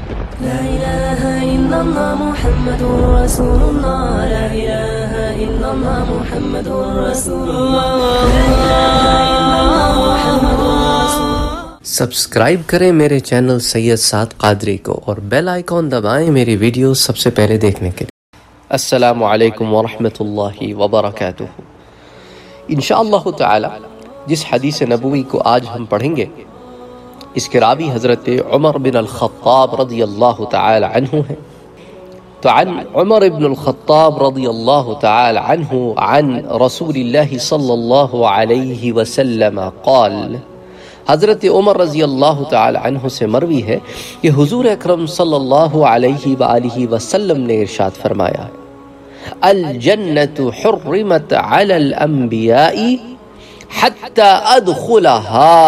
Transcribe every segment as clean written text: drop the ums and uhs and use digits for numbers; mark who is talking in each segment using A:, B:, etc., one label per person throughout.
A: لا إله إلا الله محمد رسول الله لا إله إلا الله محمد رسول الله لا إله إلا الله محمد رسول الله.
B: سبسکرائب کریں میرے چینل سید سعد قادری کو اور بیل آئیکن دبائیں میری ویڈیو سب سے پہلے دیکھنے کے لیے. السلام علیکم ورحمۃ اللہ وبرکاتہ. انشاءاللہ تعالی جس حدیث نبوی کو آج ہم پڑھیں گے اس کے راوی حضرت عمر بن الخطاب رضی اللہ تعالی عنہ ہیں. تو عن عمر بن الخطاب رضی اللہ تعالی عنہ عن رسول اللہ صلی اللہ علیہ وسلم قال، حضرت عمر رضی اللہ تعالی عنہ سے مروی ہے کہ حضور اکرم صلی اللہ علیہ وآلہ وسلم نے ارشاد فرمایا، الجنت حرمت علی الانبیاء حتی ادخلها،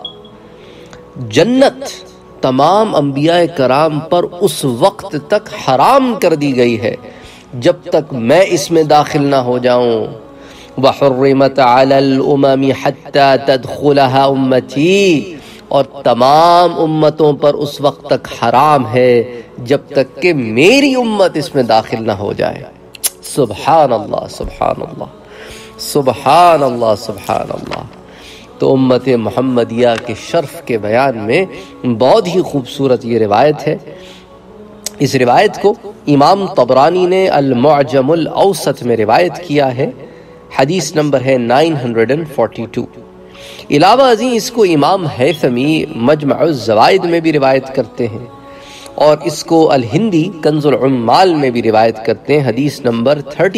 B: جنت تمام انبیاء کرام پر اس وقت تک حرام کر دی گئی ہے جب تک میں اس میں داخل نہ ہو جاؤں. وحرمت علی الامم حتی تدخلها امتی، اور تمام امتوں پر اس وقت تک حرام ہے جب تک کہ میری امت اس میں داخل نہ ہو جائے. سبحان اللہ سبحان اللہ سبحان اللہ سبحان اللہ. تو امت محمدیہ کے شرف کے بیان میں بہت ہی خوبصورت یہ روایت ہے. اس روایت کو امام طبرانی نے المعجم الاوسط میں روایت کیا ہے. حدیث نمبر ہے 942. علاوہ ازیں اس کو امام حیثمی مجمع الزوائد میں بھی روایت کرتے ہیں اور اس کو الہندی کنز العمال میں بھی روایت کرتے ہیں حدیث نمبر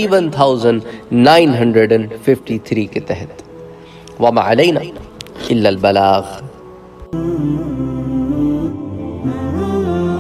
B: 31953 کے تحت. وما علینا الا البلاغ.